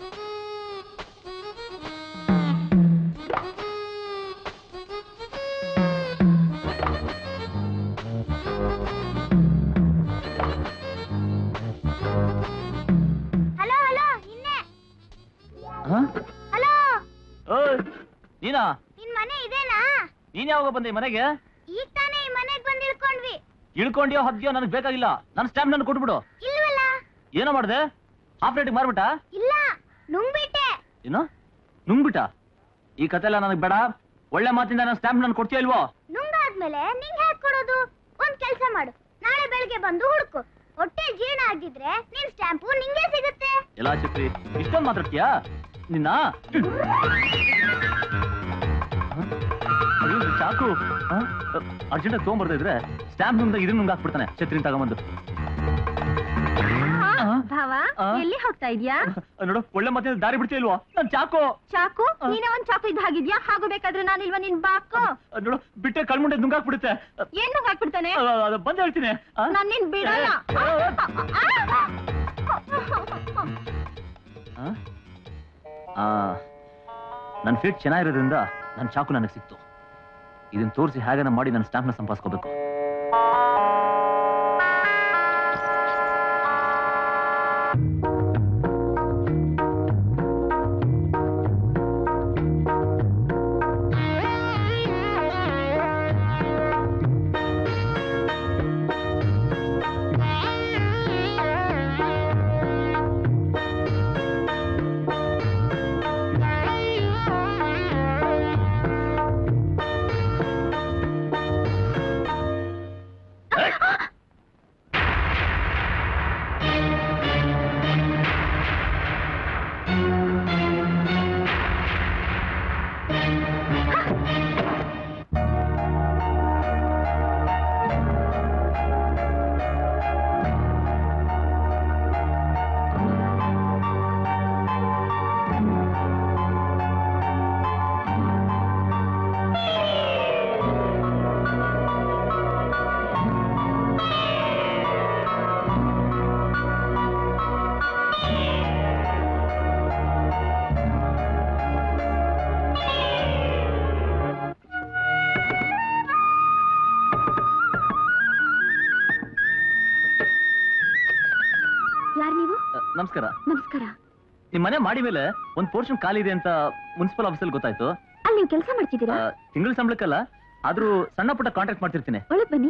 ನೀನಾ? ನಿನ್ ಮನೆ ಇದೇನಾ? ನೀನ್ ಯಾವಾಗ ಬಂದೆ ಮನೆಗೆ? ಈಗ ತಾನೇ ಈ ಮನೆಗೆ ಬಂದು ಇಳ್ಕೊಂಡ್ವಿ. ಇಳ್ಕೊಂಡ್ಯೋ ಹದ್ಯೋ ನನಗೆ ಬೇಕಾಗಿಲ್ಲ. ನನ್ನ ಸ್ಟ್ಯಾಂಪ್ ನನಗೆ ಕೊಟ್ಬಿಡು. ಇಲ್ವಲ್ಲ. ಏನೋ ಮಾಡ್ದೆ? ಹಾಫ್ ರೇಟಿಗೆ ಮಾರ್ಬಿಟ್ಟ? ಇಲ್ಲ, ನುಂಗ್ಬಿಟ್ಟೆ. ಏನು ನುಂಗ್ಬಿಟ್ಟ? ಈ ಕತೆ ಎಲ್ಲ ನನಗೆ ಬೇಡ. ಒಳ್ಳೆ ಮಾತಿಂದ ನನ್ನ ಸ್ಟ್ಯಾಂಪ್ ನನ್ ಕೊಡ್ತೀಯ ಇಲ್ವೋ? ನುಂಗಾದ್ಮೇಲೆ ನಿಂಗೆ ಹೇಗೆ ಕೊಡೋದು? ಒಂದ್ ಕೆಲಸ ಮಾಡು, ನಾಳೆ ಬೆಳಗ್ಗೆ ಬಂದು ಹುಡುಕು. ಹೊಟ್ಟೆ ಜೀರ್ಣ ಆಗಿದ್ರೆ ನಿನ್ ಸ್ಟ್ಯಾಂಪು ನಿಂಗೆ ಸಿಗುತ್ತೆ. ಎಲ್ಲ ಚಿತ್ರಿ ಇಷ್ಟೊಂದು ಮಾತಾಡ್ತೀಯಾ ನಿನ್ನ? ಚಾಕು ಅರ್ಜೆಂಟ್ ತಗೊಂಡ್ಬರ್ತಾ ಇದ್ರೆ ಸ್ಟ್ಯಾಂಪ್ ನುಂಗ ಇದನ್ನ ನುಂಗ ಹಾಕ್ಬಿಡ್ತಾನೆ. ಛತ್ರಿನ ತಗೊಂಬಂದು. ಭಾವ, ಎಲ್ಲಿ ಹೋಗ್ತಾ ಇದ್ಯಾ? ನೋಡು, ಒಳ್ಳೆ ಮತ್ತೆ ದಾರಿ ಬಿಡ್ತೀಯ ಇಲ್ವಾ? ನನ್ ಚಾಕು. ಚಾಕು? ನೀನೇ ಒಂದ್ ಚಾಕು ಇದ್ದ ಹಾಗಿದ್ಯಾ? ಹಾಗೂ ಬೇಕಾದ್ರೆ ನಾನಿಲ್ವಾ ನಿನ್ ಬಾಕು? ನೋಡು, ಬಿಟ್ಟೆ ಕಳ್ಮುಂಡೆ ನುಂಗ ಹಾಕ್ಬಿಡುತ್ತೆ. ಏನ್ ನುಂಗ ಹಾಕ್ಬಿಡ್ತಾನೆ? ಬಂದ್ ಹೇಳ್ತೀನಿ. ನಾನ್ ನಿನ್ ಬಿಡಲ್ಲ. ನನ್ ಫಿಟ್ ಚೆನ್ನಾಗಿರೋದ್ರಿಂದ ನನ್ ಚಾಕು ನನಗೆ ಸಿಕ್ತು. ಇದನ್ನ ತೋರಿಸಿ ಹೇಗನ ಮಾಡಿ ನನ್ನ ಸ್ಟ್ಯಾಂಪ್ ನ ಸಂಪಾದಿಸ್ಕೋಬೇಕು. ನಮಸ್ಕಾರ. ನಮಸ್ಕಾರ. ನಿಮ್ ಮನೆ ಮಾಡಿ ಮೇಲೆ ಒಂದ್ ಪೋರ್ಷನ್ ಖಾಲಿ ಇದೆ ಅಂತ ಮುನ್ಸಿಪಲ್ ಆಫೀಸಲ್ಲಿ ಗೊತ್ತಾಯ್ತು. ಅಲ್ಲಿ ನೀವು ಕೆಲಸ ಮಾಡ್ತಿದ್ದೀರಾ? ತಿಂಗಳ ಸಂಬಳಕ್ಕಲ್ಲ, ಆದ್ರೂ ಸಣ್ಣ ಪುಟ್ಟ ಕಾಂಟ್ಯಾಕ್ಟ್ ಮಾಡ್ತಿರ್ತೀನಿ. ಒಳಗ್ ಬನ್ನಿ.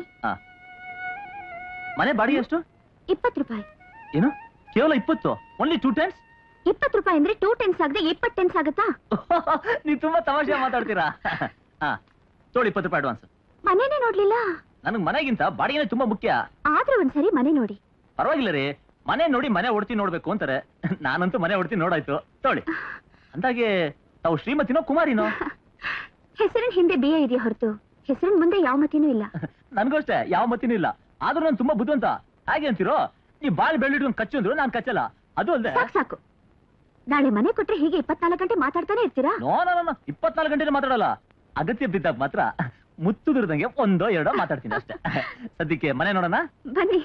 ಮನೆ ಬಾಡಿಗೆ ಎಷ್ಟು? 20 ರೂಪಾಯಿ. ಏನು, ಕೇವಲ 20? Only 2 tense? 20 ರೂಪಾಯಿ ಅಂದ್ರೆ 2 ಟೆನ್ಸ್ ಆಗದೆ 20 ಟೆನ್ಸ್ ಆಗುತ್ತಾ? ನೀವು ತುಂಬಾ ತಮಾಷೆ ಮಾತಾಡ್ತೀರಾ. ತೋಳಿ 20 ರೂಪಾಯಿ ಅಡ್ವಾನ್ಸ್. ಮನೆನೇ ನೋಡ್ಲಿಲ್ಲ? ನನಗ್ ಮನೆಗಿಂತ ಬಾಡಿಗೆನೇ ತುಂಬಾ ಮುಖ್ಯ. ಆದ್ರೂ ಒಂದ್ಸರಿ ಮನೆ ನೋಡಿ. ಪರವಾಗಿಲ್ಲ ರೀ, ಮನೆ ನೋಡಿ ಮನೆ ಒಡ್ತಿ ನೋಡ್ಬೇಕು ಅಂತಾರೆ. ನಾನಂತೂ ಮನೆ ಒಡ್ತಿ ನೋಡಾಯ್ತು. ತೋಳಿ. ಅಂದಾಗೆ ತಾವು ಶ್ರೀಮತಿನೋ ಕುಮಾರಿನೋ? ಹೆಸರಿನ ಹಿಂದೆ ಬಿಎ ಇದೆಯಾ ಹೊರತು ಹೆಸರಿನ ಮುಂದೆ ಯಾವ ಮತಿನೂ ಇಲ್ಲ. ನನ್ಗೂ ಅಷ್ಟೇ, ಯಾವ ಮತಿನೂ ಇಲ್ಲ. ಆದ್ರೂ ನಾನು ತುಂಬಾ ಬುದ್ಧಿವಂತ. ಹಾಗೆ ಅಂತೀರೋ? ನೀವು ಬಾಳ್ ಬೆಳ್ಳಿಟ್ಕೊಂಡು ಕಚ್ಚು ಅಂದ್ರು ನಾನು ಕಚ್ಚಲ್ಲ. ಅದು ಅಲ್ಲದೆ ಸಾಕು. ನಾಳೆ ಮನೆ ಕೊಟ್ರೆ ಹೀಗೆ 24 ಗಂಟೆ ಮಾತಾಡ್ತಾನೆ ಇರ್ತೀರಾ? ನೋ 24 ಗಂಟೆ ಮಾತಾಡಲ್ಲ. ಅಗತ್ಯ ಬಿದ್ದಾಗ ಮಾತ್ರ ಮುತ್ತು ದುರ್ದಂಗೆ 1-2 ಮಾತಾಡ್ತೀನಿ ಅಷ್ಟೇ. ಸದ್ಯಕ್ಕೆ ಮನೆ ನೋಡೋಣ ಬನ್ನಿ.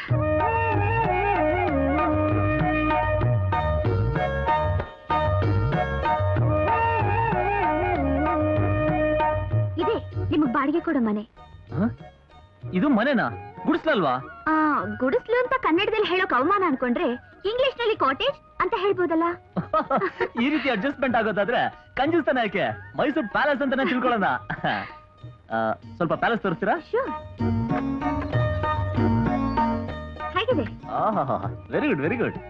ಇದೆ ನಿಮಗ್ ಬಾಡಿಗೆ ಕೊಡೋ ಮನೆ. ಇದು ಮನೆನಾ? ಗುಡಿಸ್ಲಲ್ವಾ? ಗುಡಿಸ್ಲು ಅಂತ ಕನ್ನಡದಲ್ಲಿ ಹೇಳೋಕ್ ಅವಮಾನ ಅನ್ಕೊಂಡ್ರೆ ಇಂಗ್ಲಿಷ್ ನಲ್ಲಿ ಕಾಟೇಜ್ ಅಂತ ಹೇಳ್ಬೋದಲ್ಲ. ಈ ರೀತಿ ಅಡ್ಜಸ್ಟ್ಮೆಂಟ್ ಆಗೋದಾದ್ರೆ ಕಂಜೂಸ್ತಾನೆ ಯಾಕೆ? ಮೈಸೂರು ಪ್ಯಾಲೇಸ್ ಅಂತಾನೆ ತಿಳ್ಕೊಳ್ಳೋಣ. ಸ್ವಲ್ಪ ಪ್ಯಾಲೇಸ್ ತೋರಿಸ್ತೀರಾ? ಹೇಗಿದೆ? Very good, very good.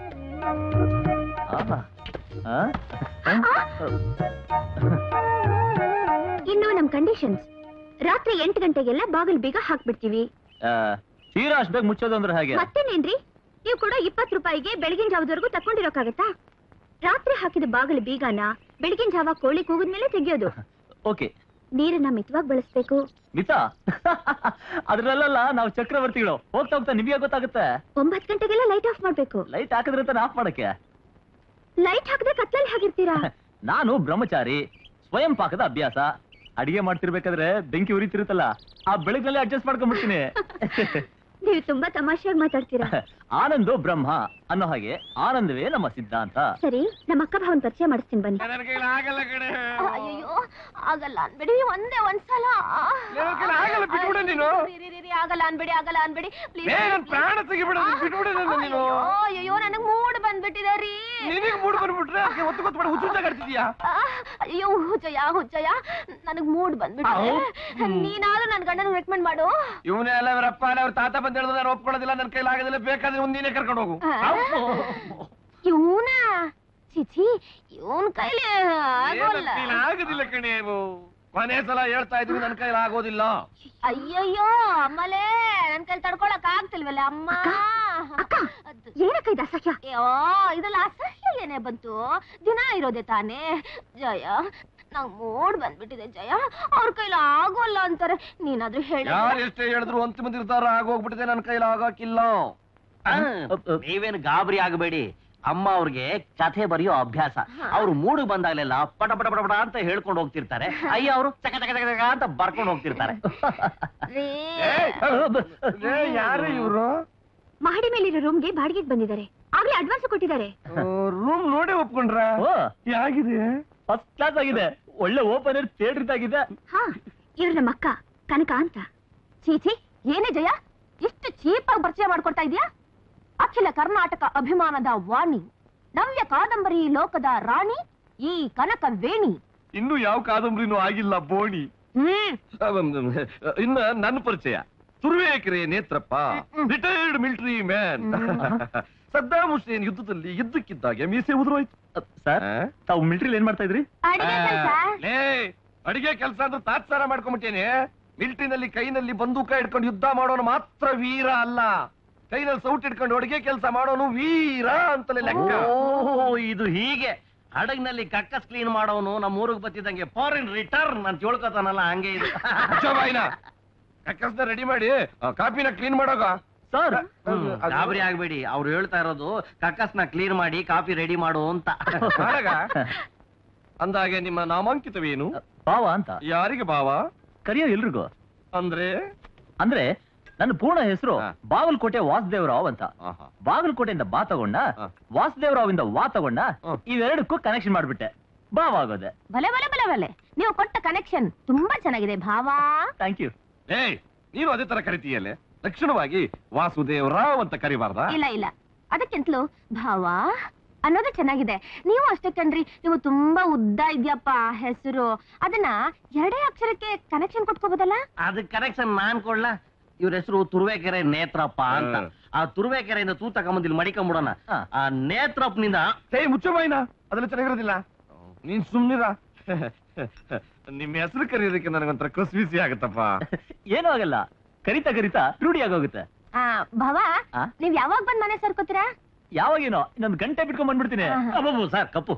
ಇನ್ನು ನಮ್ ಕಂಡೀಷನ್ಸ್, ರಾತ್ರಿ 8 ಗಂಟೆಗೆಲ್ಲ ಬಾಗಿಲು ಬೀಗ ಹಾಕ್ಬಿಡ್ತೀವಿ. ತೀರಾ ಅಷ್ಟು ಬೇಗ ಮುಚ್ಚೋದು ಅಂದ್ರೆ ಹಾಗೆ? ಮತ್ತೇನೇನ್ರಿ, ನೀವು ಕೂಡ 20 ರೂಪಾಯಿಗೆ ಬೆಳಗಿನ ಜಾವದವರೆಗೂ ತಕೊಂಡಿರೋಕ್ಕಾಗತ್ತಾ? ರಾತ್ರಿ ಹಾಕಿದ ಬಾಗಿಲು ಬೀಗನ ಬೆಳಗಿನ ಜಾವ ಕೋಳಿ ಕೂಗಿದ್ಮೇಲೆ ತೆಗಿಯೋದು. ಓಕೆ. ನೀರನ್ನ ಮಿತವಾಗಿ ಬಳಸ್ಬೇಕು. ಮಿತ? ಅದ್ರಲ್ಲ ನಾವು ಚಕ್ರವರ್ತಿಗಳು. ಹೋಗ್ತಾ ಹೋಗ್ತಾ ನಿಮಗೆ ಗೊತ್ತಾಗುತ್ತೆ. 9 ಗಂಟೆಗೆಲ್ಲ ಲೈಟ್ ಆಫ್ ಮಾಡ್ಬೇಕು. ಲೈಟ್ ಹಾಕಿದ್ರೆ ತಾನೆ ಆಫ್ ಮಾಡಕ್ಕೆ? ಲೈಟ್ ಹಾಕದೆ ಕತ್ತಲಲ್ಲಿ ಹಾಗಿರ್ತೀರಾ? ನಾನು ಬ್ರಹ್ಮಚಾರಿ, ಸ್ವಯಂ ಪಾಕದ ಅಭ್ಯಾಸ. ಅಡಿಗೆ ಮಾಡ್ತಿರ್ಬೇಕಾದ್ರೆ ಬೆಂಕಿ ಉರಿತಿರುತ್ತಲ್ಲ, ಆ ಬೆಳಗ್ನಲ್ಲಿ ಅಡ್ಜಸ್ಟ್ ಮಾಡ್ಕೊಂಡ್ಬಿಡ್ತೀನಿ. ನೀವು ತುಂಬಾ ತಮಾಷೆಯಾಗಿ ಮಾತಾಡ್ತೀರಾ. ಆನಂದೋ ಬ್ರಹ್ಮ ಅನ್ನೋ ಹಾಗೆ ಆನಂದವೇ ನಮ್ಮ ಸಿದ್ಧಾಂತ. ಸರಿ, ನಮ್ಮ ಅಕ್ಕ ಭಾವನ್ ಪರಿಚಯ ಮಾಡಿಸ್ತೀನಿ ಬನ್ನಿ. ನನ್ನ ಕೈಲಿ ಆಗಲ್ಲ ಕಣೆ. ಅಯ್ಯೋ, ಆಗಲ್ಲ ಅನ್ಬೇಡಿ, ಒಂದ್ಸಲ. ನನ್ನ ಕೈಲಿ ಆಗಲ್ಲ, ಬಿಟ್ಬಿಡು ನೀನು. ಆಗಲ್ಲ ಅನ್ಬೇಡಿ ಪ್ಲೀಸ್. ನನ್ ಪ್ರಾಣ ತೆಗಿಬಿಡು, ಬಿಟ್ಬಿಡು ನನ್ನ ನೀನು. ಅಯ್ಯೋ, ನನಗ್ ಮೂಡ್ ಬಂದ್ಬಿಟ್ಟಿದೆ ರೀ. ನಿನಗೆ ಮೂಡ್ ಬಂದ್ಬಿಟ್ರೆ ಒತ್ತು ಗೊತ್ತು ಹುಚ್ಚುಚ್ಚಾಗ ಆಡ್ತಿದ್ಯಾ? ಅಯ್ಯೋ ಹುಚ್ಚಯ್ಯ, ನನಗ್ ಮೂಡ್ ಬಂದ್ಬಿಟ್ಟಿದೆ. ನೀನಾದ್ರೂ ನನ್ ಗಂಡನ ರೆಕಮೆಂಡ್ ಮಾಡು. ಇವನೇ ಅಲ್ಲ, ಅವರಪ್ಪ ಅಲ್ಲ, ಅವ್ರ ತಾತ ಬಂದ ಹೇಳಿದ್ರೆ ನಾನು ಒಪ್ಕೊಳ್ಳೋದಿಲ್ಲ. ನನ್ನ ಕೈಲಿ ಆಗೋದಿಲ್ಲ, ಬೇಕಾದ್ರೆ ಒಂದ್ ನೀನೇ ಕರ್ಕೊಂಡು ಹೋಗು. ಇವನಾ? ಚಿಚಿ, ಇವನ್ ಕೈಲಿ ಆಗೋಲ್ಲ. ಆಗೋದಿಲ್ಲ ಕಣೆ. ಕೊನೆ ಸಲ ಹೇಳ್ತಾ ಇದ್ವಿ, ನನ್ನ ಕೈಲಿ ಆಗೋದಿಲ್ಲ. ಅಯ್ಯಯ್ಯೋ ಅಮ್ಮಲೇ, ನನ್ ಕೈಲಿ ತಡ್ಕೊಳಕ್ ಆಗ್ತಿಲ್ವಲ್ಲ ಅಮ್ಮ. ಏನಕ್ಕ ಇದು ಅಸಹ್ಯ? ಇದೆಲ್ಲ ಅಸಹ್ಯ ಏನೇ ಬಂತು? ದಿನ ಇರೋದೆ ತಾನೇ. ಜಯ, ನಂಗ್ ಮೂಡ್ ಬಂದ್ಬಿಟ್ಟಿದೆ ಜಯ. ಅವ್ರ ಕೈಲಿ ಆಗೋಲ್ಲ ಅಂತಾರೆ, ನೀನಾದ್ರೂ ಹೇಳ. ಯಾರು ಎಷ್ಟೇ ಹೇಳಿದ್ರು ಅಂತಿಮ ನಿರ್ಧಾರ ಆಗೋಗ್ಬಿಟ್ಟಿದೆ, ನನ್ನ ಕೈಲಿ ಆಗೋಕಿಲ್ಲ. ನೀವೇನು ಗಾಬರಿ ಆಗಬೇಡಿ. ಅಮ್ಮ ಅವ್ರಿಗೆ ಕಥೆ ಬರೆಯೋ ಅಭ್ಯಾಸ. ಅವ್ರು ಮೂಡು ಬಂದಾಗಲೆಲ್ಲ ಪಟ ಪಟ ಪಟ ಪಟ ಅಂತ ಹೇಳ್ಕೊಂಡು ಹೋಗ್ತಿರ್ತಾರೆ. ಅಯ್ಯ ಅವರು ಚಕ ಚಕ ಚಕ ಚಕ ಅಂತ ಬರ್ಕೊಂಡು ಹೋಗ್ತಿರ್ತಾರೆ. ಯಾರು ಇವ್ರು? ಮಹಡಿ ಮೇಲಿರೋ ರೂಮ್ಗೆ ಬಾಡಿಗೆಗೆ ಬಂದಿದ್ದಾರೆ. ಆಗ್ಲೇ ಅಡ್ವಾನ್ಸ್ ಕೊಟ್ಟಿದ್ದಾರೆ. ರೂಮ್ ನೋಡಿ ಒಪ್ಕೊಂಡ್ರ? ಹೇಗಿದೆ? ಫಸ್ಟ್ ಕ್ಲಾಸ್ ಆಗಿದೆ. ಒಳ್ಳೆ ಓಪನ್ ಏರ್ ಥಿಯೇಟರ್ ಇದಾಗಿದೆ. ಹಾ, ಇವ್ರು ನಮ್ಮ ಅಕ್ಕ ಕನಕ ಅಂತ. ಚೀಚಿ, ಏನೇ ಜಯ, ಎಷ್ಟು ಚೀಪ್ ಆಗಿ ಪರಿಚಯ ಮಾಡ್ಕೊಡ್ತಾ ಇದೀಯಾ? ಅಖಿಲ ಕರ್ನಾಟಕ ಅಭಿಮಾನದ ವಾಣಿ, ನವ್ಯ ಕಾದಂಬರಿ ಲೋಕದ ರಾಣಿ, ಈ ಕನಕ ವೇಣಿ. ಇನ್ನು ಯಾವ ಕಾದಂಬರಿನೂ ಆಗಿಲ್ಲ ಬೋಣಿ. ಇನ್ನ ನನ್ನ ಪರಿಚಯ Turuvekere Netrappa, retired military man. Saddam Hussein ಯುದ್ಧದಲ್ಲಿ ಯುದ್ಧಕ್ಕಿದ್ದಾಗ ಮೀಸೆ ಉದುರೋಯ್ತು. ಸರ್, ತಾವು ಮಿಲಿಟರಿ ಏನ್ ಮಾಡ್ತಾ ಇದ್ರಿ? ಅಡಿಗೆ ಕೆಲಸ ಅಂದ್ರೆ ತಾತ್ಸಾರ ಮಾಡ್ಕೊಂಡ್ಬಿಟ್ಟೇನೆ. ಮಿಲಿಟರಿನಲ್ಲಿ ಕೈನಲ್ಲಿ ಬಂದೂಕ ಇಟ್ಕೊಂಡು ಯುದ್ಧ ಮಾಡೋನು ಮಾತ್ರ ವೀರ ಅಲ್ಲ, ಕೈನಲ್ಲಿ ಸೌಟ್ ಇಟ್ಕೊಂಡು ಅಡಿಗೆ ಕೆಲಸ ಮಾಡೋನು ವೀರ ಅಂತಲೇ ಲೆಕ್ಕ. ಇದು ಹೀಗೆ ಹಡಗ್ನಲ್ಲಿ ಕಕ್ಕಸ್ ಕ್ಲೀನ್ ಮಾಡೋನು ನಮ್ಮ ಊರಿಗೆ ಬತ್ತಿದಂಗೆ ಫಾರಿನ್ ರಿಟರ್ನ್ ಅಂತ ಹೇಳ್ಕೊತಾನಲ್ಲ, ಹಂಗೆ ಇದು. ಕಕ್ಕಸ್ನ ರೆಡಿ ಮಾಡಿ ಕಾಪಿನ ಕ್ಲೀನ್ ಮಾಡೋಗ. ಸರ್, ಗಾಬರಿ ಆಗ್ಬೇಡಿ, ಅವ್ರು ಹೇಳ್ತಾ ಇರೋದು ಕಕ್ಕಸ್ನ ಕ್ಲೀನ್ ಮಾಡಿ ಕಾಫಿ ರೆಡಿ ಮಾಡು ಅಂತ. ಅಂದಾಗೆ ನಿಮ್ಮ ನಾಮಾಂಕಿತವೇನು? ಭಾವ ಅಂತ. ಯಾರಿಗೆ ಭಾವ? ಕರಿಯೋ ಎಲ್ರಿಗೂ. ಅಂದ್ರೆ ನನ್ನ ಪೂರ್ಣ ಹೆಸರು ಬಾಗಲಕೋಟೆ ವಾಸುದೇವರಾವ್ ಅಂತ. ಬಾಗಲಕೋಟೆಯಿಂದ ಬಾ ತಗೊಂಡ, ವಾಸುದೇವರಾವ್ ಇಂದ ವಾ ತಗೊಂಡ, ಇವೆರಡಕ್ಕೂ ಕನೆಕ್ಷನ್ ಮಾಡ್ಬಿಟ್ಟೆ, ಭಾವ ಆಗೋದೆ. ಭಲೆ ಭಲೆ ಭಲೆ ಭಲೆ, ನೀವು ಕೊಟ್ಟ ಕನೆಕ್ಷನ್ ತುಂಬಾ ಚೆನ್ನಾಗಿದೆ ಭಾವ. Thank you. ನೀನು ಅದೇ ತರ ಕರಿತೀಯಲ್ಲೇ, ಲಕ್ಷಣವಾಗಿ ವಾಸುದೇವರಾವ್ ಅಂತ ಕರಿಬಾರ್ದ? ಇಲ್ಲ, ಅದಕ್ಕಿಂತಲೂ ಭಾವ ಅನ್ನೋದು ಚೆನ್ನಾಗಿದೆ. ನೀವು ಅಷ್ಟೇ ಕಣ್ರಿ, ನೀವು ತುಂಬಾ ಉದ್ದ ಇದ್ಯಪ್ಪ ಹೆಸರು. ಅದನ್ನ ಎರಡೇ ಅಕ್ಷರಕ್ಕೆ ಕನೆಕ್ಷನ್ ಕೊಟ್ಕೋಬೋದಲ್ಲ? ಅದಕ್ಕೆ ಕನೆಕ್ಷನ್ ನಾನ್ ಕೊಡ್ಲ. ಇವ್ರ ಹೆಸರು ತುರುವೇಕೆರೆ ನೇತ್ರಪ್ಪ ಅಂತ. ಆ ತುರುವೇಕೆರೆಯಿಂದ ತೂ ತಗೊಂಬಂದಿಲ್ ಮಡಿಕೊಂಬಿಡೋಣ. ಆ ನೇತ್ರಪ್ಪನಿಂದ ಮುಚ್ಚಬಾಯಿನ, ಅದೆಲ್ಲ ಚೆನ್ನಾಗಿರೋದಿಲ್ಲ. ನೀನ್ ಸುಮ್ನಿರ. ನಿಮ್ ಹೆಸರು ಕರೆಯೋದಕ್ಕೆ ನನಗೊಂಥರ ಕಸ್ಬಿಸಿ ಆಗತ್ತಪ್ಪ. ಏನೂ ಆಗಲ್ಲ, ಕರಿತಾ ರೂಢಿ ಆಗೋಗುತ್ತೆ. ಭಾವ, ನೀವ್ ಯಾವಾಗ ಬಂದ್ ಮನೆ ಸೇರ್ಕೋತೀರಾ? ಯಾವಾಗೇನೋ ಇನ್ನೊಂದು ಗಂಟೆ ಬಿಟ್ಕೊಂಡ್ ಬಂದ್ಬಿಡ್ತೀನಿ. ಅಬ್ಬಬ್ಬು ಸರ್, ಕಪ್ಪು.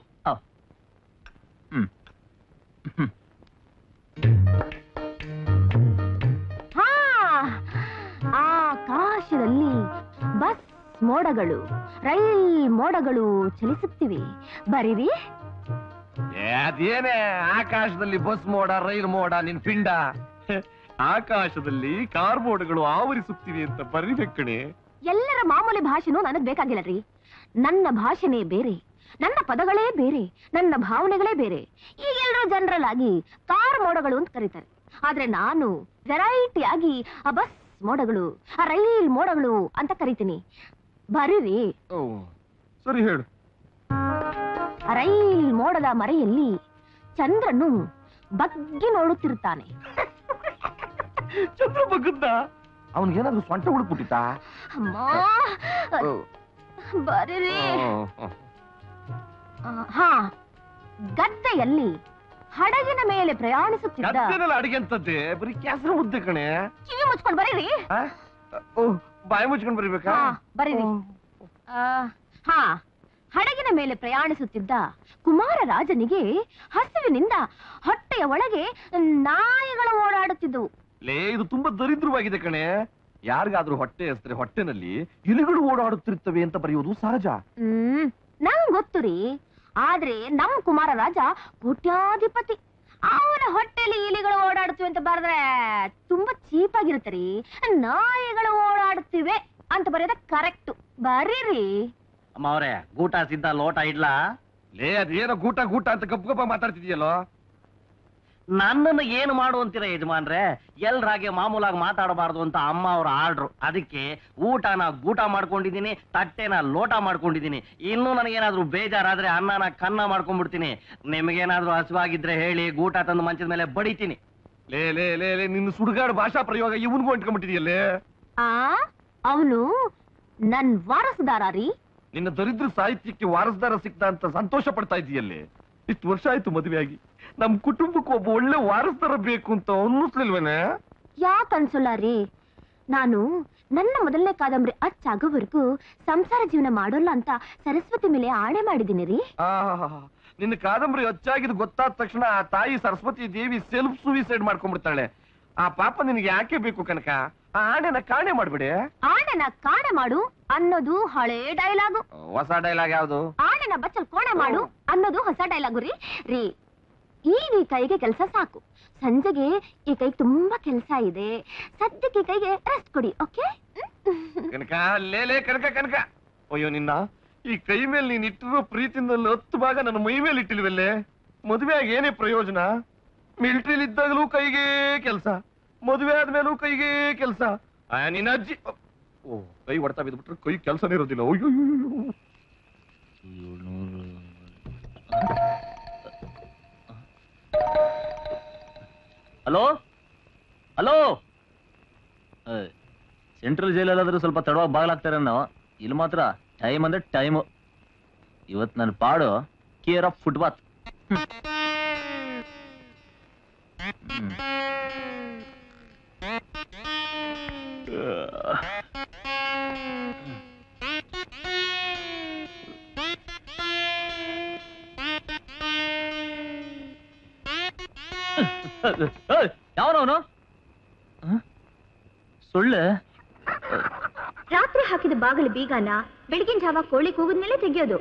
ಆಕಾಶದಲ್ಲಿ ಬಸ್ ಮೋಡಗಳು, ರೈಲ್ ಮೋಡಗಳು ಚಲಿಸುತ್ತಿವೆ, ಬರೀರಿ. ಅದೇನೇ ಆಕಾಶದಲ್ಲಿ ಬಸ್ ಮೋಡ, ರೈಲ್ ಮೋಡ, ನಿನ್ ಪಿಂಡ. ಆಕಾಶದಲ್ಲಿ ಕಾರ್ ಮೋಡಗಳು ಆವರಿಸುತ್ತಿವೆ ಅಂತ ಬರೀಬೇಕಣೆ. ಎಲ್ಲರ ಮಾಮೂಲಿ ಭಾಷೆನೂ ನನಗ್ ಬೇಕಾಗಿಲ್ಲರಿ. ನನ್ನ ಭಾಷೆನೇ ಬೇರೆ, ನನ್ನ ಪದಗಳೇ ಬೇರೆ, ನನ್ನ ಭಾವನೆಗಳೇ ಬೇರೆ. ಈಗೆಲ್ಲರೂ ಜನರಲ್ ಆಗಿ ಕಾರ್ ಮೋಡಗಳು ಅಂತ ಕರೀತಾರೆ. ಆದ್ರೆ ನಾನು ವೆರೈಟಿ ಆಗಿ ಆ ಬಸ್ ಮೋಡಗಳು, ಆ ರೈಲ್ ಮೋಡಗಳು ಅಂತ ಕರಿತೀನಿ, ಬರೀರಿ. ಸರಿ ಹೇಳು. ರೈಲ್ ಮೋಡದ ಮರೆಯಲ್ಲಿ ಚಂದ್ರನು ಬಗ್ಗಿ ನೋಡುತ್ತಿರುತ್ತಾನೆ. ಚಂದ್ರ ಬಗ್ಗದ್ದ? ಅವನಿಗೇನಾದ್ರೂ ಸ್ವಂಟ ಹುಡುಕ್ಬಿಟ್ಟಿತ್ತ? ಅಮ್ಮ, ಬರೀರಿ. ಹಾ, ಗದ್ದೆಯಲ್ಲಿ ಹಡಗಿನ ಮೇಲೆ ಪ್ರಯಾಣಿಸುತ್ತಿದ್ದ. ಅಡಿಗೆ ಅಂತದ್ದೆ, ಬರೀ ಕ್ಯಾಸರ ಮುದ್ದೆ ಕಣೆ. ಕಿವಿ ಮುಚ್ಕೊಂಡು ಬರೀರಿ. ಬಾಯಿ ಮುಚ್ಕೊಂಡು ಬರೀಬೇಕಾ? ಬರೀರಿ. ಹಾ, ಹಡಗಿನ ಮೇಲೆ ಪ್ರಯಾಣಿಸುತ್ತಿದ್ದ ಕುಮಾರ ರಾಜನಿಗೆ ಹಸಿವಿನಿಂದ ಹೊಟ್ಟೆಯ ಒಳಗೆ ನಾಯಿಗಳು ಓಡಾಡುತ್ತಿದ್ದವು. ಇದು ತುಂಬಾ ದರಿದ್ರವಾಗಿದೆ ಕಣೆ. ಯಾರಿಗಾದ್ರೂ ಹೊಟ್ಟೆ ಹೆಸರೆ ಹೊಟ್ಟೆನಲ್ಲಿ ಇಲಿಗಳು ಓಡಾಡುತ್ತಿರ್ತವೆ ಅಂತ ಬರೆಯೋದು ಸಹಜ. ನಂಗ್ ಗೊತ್ತು ರೀ. ಆದ್ರೆ ನಮ್ ಕುಮಾರ ರಾಜ ಕೋಟ್ಯಾಧಿಪತಿ. ಅವನ ಹೊಟ್ಟೆಲಿ ಇಲಿಗಳು ಓಡಾಡ್ತಿವೆ ಅಂತ ಬರೆದ್ರೆ ತುಂಬಾ ಚೀಪ್ ಆಗಿರುತ್ತೆ ರೀ. ನಾಯಿಗಳು ಓಡಾಡ್ತಿವೆ ಅಂತ ಬರೆಯೋದ ಕರೆಕ್ಟ್. ಬರೀರಿ. ಅಮ್ಮ ಅವ್ರೆ, ಗೂಟ ಸಿದ್ಧ, ಲೋಟ ಇಡ್ಲಾ? ಲೇ ಅದೇನೋ ಗೂಟ ಗೂಟ ಅಂತ ಗಪ್ಪ ಗಪ್ಪ ಮಾತಾಡ್ತಿದ್ಯಲ್ಲೋ. ನನ್ನನ್ನು ಏನು ಮಾಡು ಅಂತೀರ ಯಜಮಾನ್ರೆ? ಎಲ್ರಾಗೆ ಮಾಮೂಲಾಗಿ ಮಾತಾಡಬಾರ್ದು ಅಂತ ಅಮ್ಮ ಅವ್ರ ಆರ್ಡ್ರು. ಅದಕ್ಕೆ ಊಟನ ಗೂಟ ಮಾಡ್ಕೊಂಡಿದೀನಿ, ತಟ್ಟೆನ ಲೋಟ ಮಾಡ್ಕೊಂಡಿದೀನಿ. ಇನ್ನೂ ನನಗೇನಾದ್ರೂ ಬೇಜಾರಾದ್ರೆ ಅನ್ನನ ಕನ್ನ ಮಾಡ್ಕೊಂಡ್ಬಿಡ್ತೀನಿ. ನಿಮಗೇನಾದ್ರೂ ಹಸುವಾಗಿದ್ರೆ ಹೇಳಿ, ಗೂಟ ತಂದು ಮಂಚದ ಮೇಲೆ ಬಡಿತೀನಿ. ಲೇ ಲೇ ಲೇ ಲೇ ನಿನ್ನ ಸುಡುಗಾಡು ಭಾಷಾ ಪ್ರಯೋಗ ಇವನ್ಗೂ ಅಂಟ್ಕೊಂಡ್ಬಿಟ್ಟಿದ್ಯಲ್ಲೇ. ಅವನು ನನ್ ವಾರಸುದಾರ ರೀ. ನಿನ್ನ ದರಿದ್ರ ಸಾಹಿತ್ಯಕ್ಕೆ ವಾರಸದಾರ ಸಿಕ್ತ ಅಂತ ಸಂತೋಷ ಪಡ್ತಾ ಇದೆಯಲ್ಲೇ. ಇಷ್ಟು ವರ್ಷ ಆಯ್ತು ಮದುವೆ ಆಗಿ, ನಮ್ ಕುಟುಂಬಕ್ಕೆ ಒಬ್ಬ ಒಳ್ಳೆ ವಾರಸದಾರ ಬೇಕು ಅಂತ ಅನ್ನಿಸ್ಲಿಲ್ವೇನೆ? ಯಾಕೆ ಅನ್ಸಲ್ಲ ರೀ? ನಾನು ನನ್ನ ಮೊದಲನೇ ಕಾದಂಬರಿ ಅಚ್ಚಾಗೋವರೆಗೂ ಸಂಸಾರ ಜೀವನ ಮಾಡೋಲ್ಲ ಅಂತ ಸರಸ್ವತಿ ಮೇಲೆ ಆಣೆ ಮಾಡಿದ್ದೀನಿ ರೀ. ನಿನ್ನ ಕಾದಂಬರಿ ಅಚ್ಚಾಗಿದ್ ಗೊತ್ತಾದ ತಕ್ಷಣ ಆ ತಾಯಿ ಸರಸ್ವತಿ ದೇವಿ ಸೆಲ್ಫ್ ಸೂಯಿಸೈಡ್ ಮಾಡ್ಕೊಂಡ್ಬಿಡ್ತಾಳೆ. ಆ ಪಾಪ ನಿನಗೆ ಯಾಕೆ ಬೇಕು ಕನಕ? ಆ ಆಣೆನ ಕಾಣೆ ಮಾಡ್ಬಿಡಿ. ಆಣೆನ ಕಾಣೆ ಮಾಡು ಅನ್ನೋದು ಹಳೇ ಡೈಲಾಗು. ಹೊಸ ಡೈಲಾಗ್ ಯಾವ್ದು? ಆಣೆನ ಬಚ್ಚಲ್ ಕೋಣೆ ಮಾಡು ಅನ್ನೋದು ಹೊಸ ಡೈಲಾಗು ರೀ. ರೀ, ಈಗ ಈ ಕೈಗೆ ಕೆಲಸ ಸಾಕು. ಸಂಜೆಗೆ ಈ ಕೈಗೆ ತುಂಬಾ ಕೆಲಸ ಇದೆ. ಸದ್ಯಕ್ಕೆ ಈ ಕೈಗೆ ರೆಸ್ಟ್ ಕೊಡಿ, ಓಕೆ? ಕನಕ, ಲೇಲೇ ಕನಕ ಕನಕ. ಅಯ್ಯೋ ನಿನ್ನ ಈ ಕೈ ಮೇಲೆ ನೀನ್ ಇಟ್ಟಿರೋ ಪ್ರೀತಿಯಿಂದ 10 ಭಾಗ ನನ್ನ ಮೈ ಮೇಲೆ ಇಟ್ಟಿಲ್ವಲ್ಲೇ. ಮದುವೆ ಆಗಿ ಏನೇ ಪ್ರಯೋಜನ? ಮಿಲಿಟರಿಲಿ ಇದ್ದಾಗಲೂ ಕೈಗೆ ಕೆಲಸ, ಮದುವೆ ಆದ್ಮೇಲೂ ಕೈಗೆ ಕೆಲಸ. ನಿನ್ನ ಅಜ್ಜಿ ಕೈ ಹೊಡ್ತಾ ಬಿದ್ಬಿಟ್ರೆ ಕೈ ಕೆಲಸನೇ ಇರೋದಿಲ್ಲ. ಅಯ್ಯೋ ಹಲೋ ಹಲೋ, ಸೆಂಟ್ರಲ್ ಜೈಲಲ್ಲಾದ್ರೂ ಸ್ವಲ್ಪ ತಡವಾಗಿ ಬಾಗ್ಲಾಗ್ತಾರೆ ನಾವು. ಇಲ್ಲಿ ಮಾತ್ರ ಟೈಮ್ ಅಂದ್ರೆ ಟೈಮು. ಇವತ್ತು ನನ್ನ ಪಾಡು ಕೇರ್ ಆಫ್ ಫುಟ್ಪಾತ್. ಯಾವನವನು? ಸುಳ್ಳೆ? ರಾತ್ರಿ ಹಾಕಿದ ಬಾಗಿಲು ಬೀಗಾನ ಬೆಳಗಿನ ಜಾವ ಕೋಳಿ ಕೂಗಿದ್ಮೇಲೆ ತೆಗೆಯೋದು.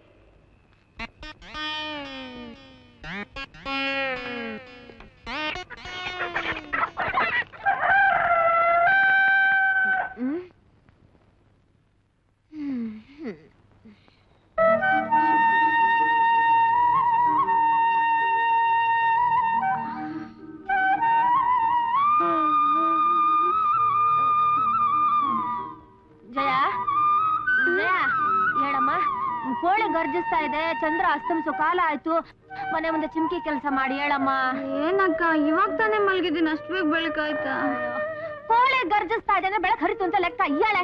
ಜಯ, ಜಯ, ಹೇಳಮ್ಮ. ಕೋಳಿ ಗರ್ಜಿಸ್ತಾ ಇದೆ, ಚಂದ್ರ ಅಸ್ತಮಿಸೋ ಕಾಲ ಆಯ್ತು. ಮನೆ ಮುಂದೆ ಚಿಮ್ಕಿ ಕೆಲಸ ಮಾಡಿ ಹೇಳಮ್ಮ. ಏನಕ್ಕ, ಇವಾಗ ತಾನೇ ಮಲ್ಗಿದ್ದೀನಿ, ಅಷ್ಟು ಬೇಗ ಬೆಳಕಾಯ್ತಾ? ಕೋಳಿ ಗರ್ಜಿಸ್ತಾ ಇದೆ ಅಂದ್ರೆ ಬೆಳಕ್ ಹರಿತು ಅಂತ ಲೆಕ್ಕ. ಹೇಳೆ.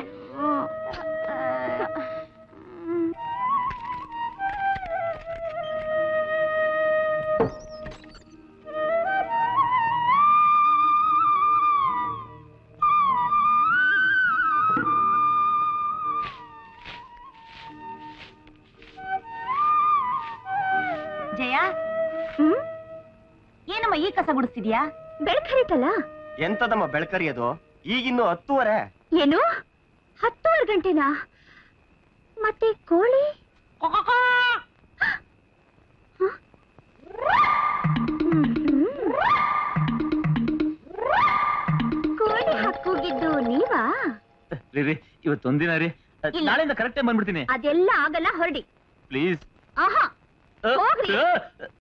ಜಯ, ಏನಮ್ಮ ಈ ಕಸ ಗುಡಿಸ್ತಿದ್ಯಾ? ಬೆಳಕ್ ಹರಿತಲ್ಲ. ಎಂತದಮ್ಮ ಬೆಳಕರಿಯೋದು? ಈಗಿನ್ನು 10:30. ಏನು 10:30 ಗಂಟೆನಾ? ಮತ್ತೆ ಕೋಳಿ? ಕೋಳಿ ಹಾಕೋಗಿದ್ದು ನೀವಾ? ರೀ, ಇವತ್ತೊಂದಿನ ರೀ. ನಾಳೆಯಿಂದ ಕರೆಕ್ಟ್ ಟೈಮ್ ಬಂದ್ಬಿಡ್ತೀನಿ. ಅದೆಲ್ಲ ಆಗಲ್ಲ, ಹೊರಡಿ. ಪ್ಲೀಸ್. ಆಹಾ, ಹೋಗ್ರಿ.